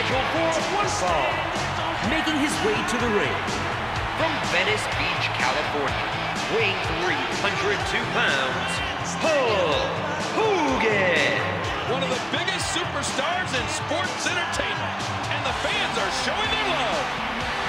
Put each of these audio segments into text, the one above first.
scheduled for one fall. Making his way to the ring, from Venice Beach, California, weighing 302 pounds, Hulk Hogan. One of the biggest superstars in sports entertainment, and the fans are showing their love.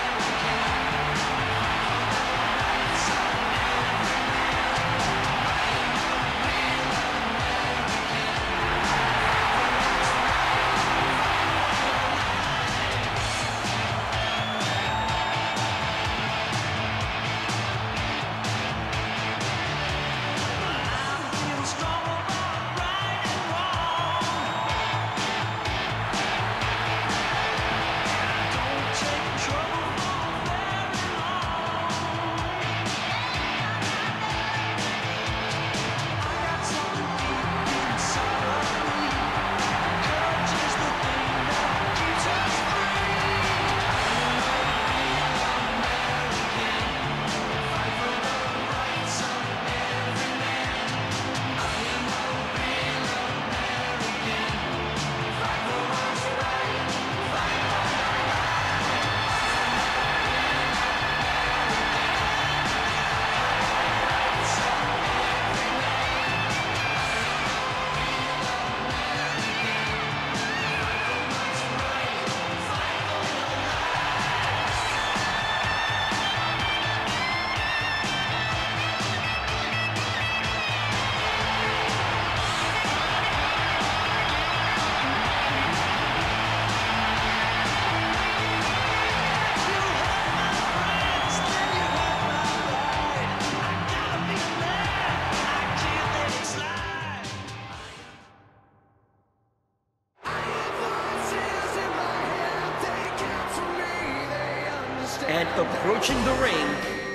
And approaching the ring,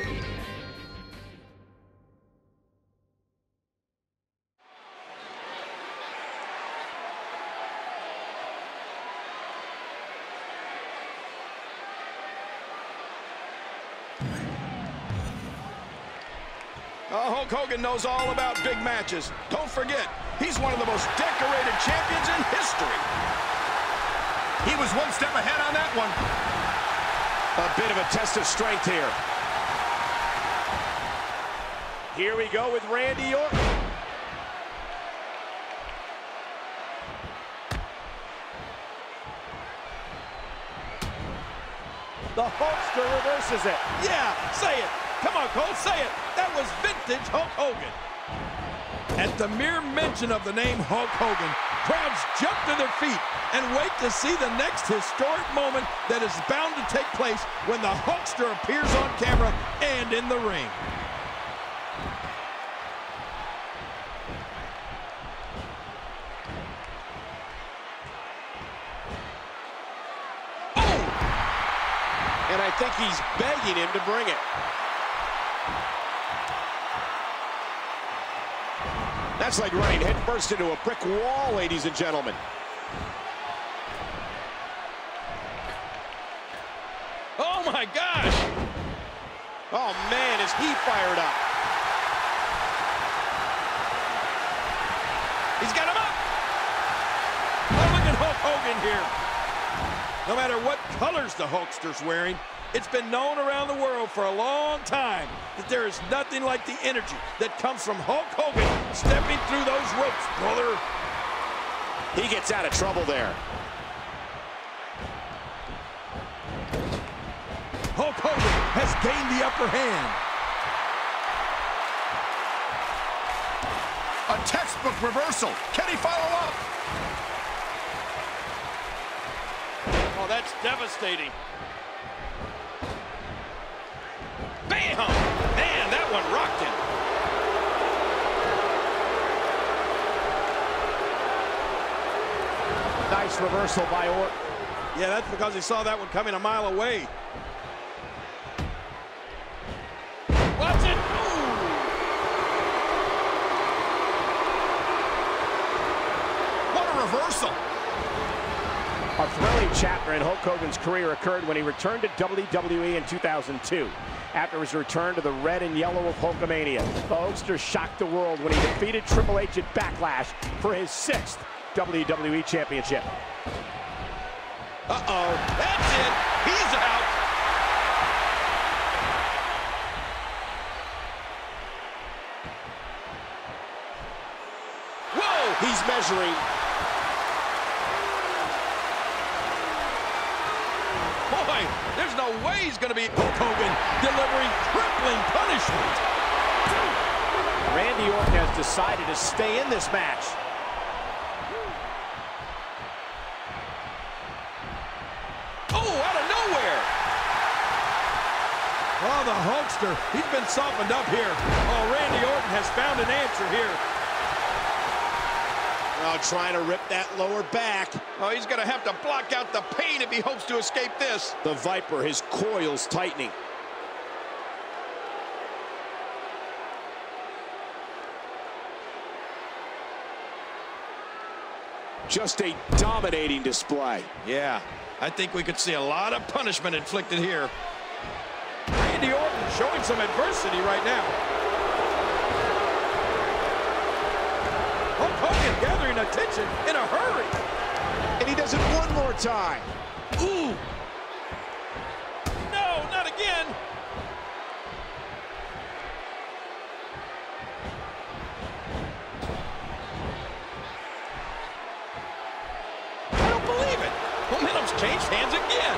Hulk Hogan knows all about big matches. Don't forget, he's one of the most decorated champions in history. He was one step ahead on that one. A bit of a test of strength here. Here we go with Randy Orton. The Hulkster reverses it. Yeah, say it. Come on, Cole, say it. That was vintage Hulk Hogan. At the mere mention of the name Hulk Hogan, crowds jump to their feet and wait to see the next historic moment that is bound to take place when the Hulkster appears on camera and in the ring. Oh! And I think he's begging him to bring it. That's like running headfirst into a brick wall, ladies and gentlemen. Oh my gosh! Oh man, is he fired up? He's got him up! Oh, look at Hulk Hogan here. No matter what colors the Hulkster's wearing, it's been known around the world for a long time that there is nothing like the energy that comes from Hulk Hogan stepping through those ropes, brother. He gets out of trouble there. Hulk Hogan has gained the upper hand. A textbook reversal. Can he follow up? Oh, that's devastating. Bam! Man, that one rocked him. Nice reversal by Orton. Yeah, that's because he saw that one coming a mile away. Watch it! Ooh. What a reversal! A thrilling chapter in Hulk Hogan's career occurred when he returned to WWE in 2002. After his return to the red and yellow of Hulkamania, the Hulkster shocked the world when he defeated Triple H at Backlash for his 6th WWE Championship. Uh-oh. That's it. He's out. Whoa! He's measuring. Boy, there's no way he's going to be Hulk Hogan delivering crippling punishment. Randy Orton has decided to stay in this match. Oh, out of nowhere. Oh, the Hulkster, he's been softened up here. Oh, Randy Orton has found an answer here. Oh, trying to rip that lower back. Oh, he's going to have to block out the pain if he hopes to escape this. The Viper, his coils tightening. Just a dominating display. Yeah, I think we could see a lot of punishment inflicted here. Randy Orton showing some adversity right now. Hulk Hogan gathering attention in a hurry. And he does it one more time. Ooh. No, not again. I don't believe it. Momentum's changed hands again.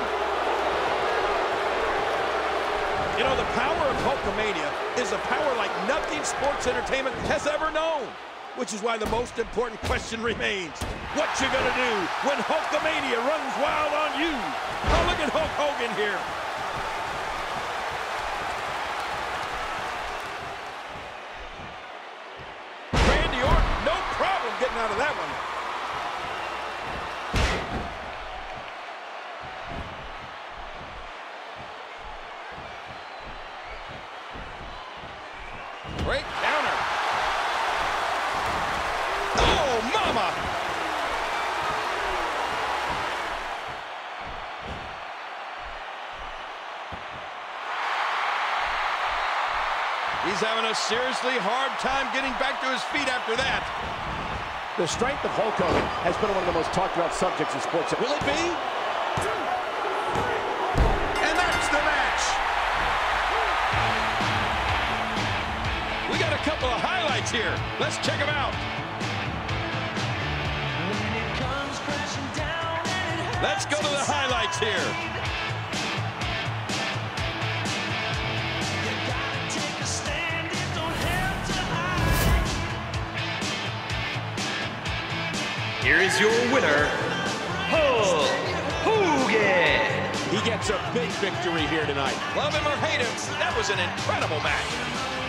You know, the power of Hulkamania is a power like nothing sports entertainment has ever known. Which is why the most important question remains. What you gonna do when Hulkamania runs wild on you? Oh, look at Hulk Hogan here. Randy Orton, no problem getting out of that one. Great counter. Oh, mama! He's having a seriously hard time getting back to his feet after that. The strength of Hulk Hogan has been one of the most talked about subjects in sports. Will it be? And that's the match. We got a couple of highlights here. Let's check them out. Let's go to the highlights here. Here is your winner, Hulk Hogan. He gets a big victory here tonight. Love him or hate him, that was an incredible match.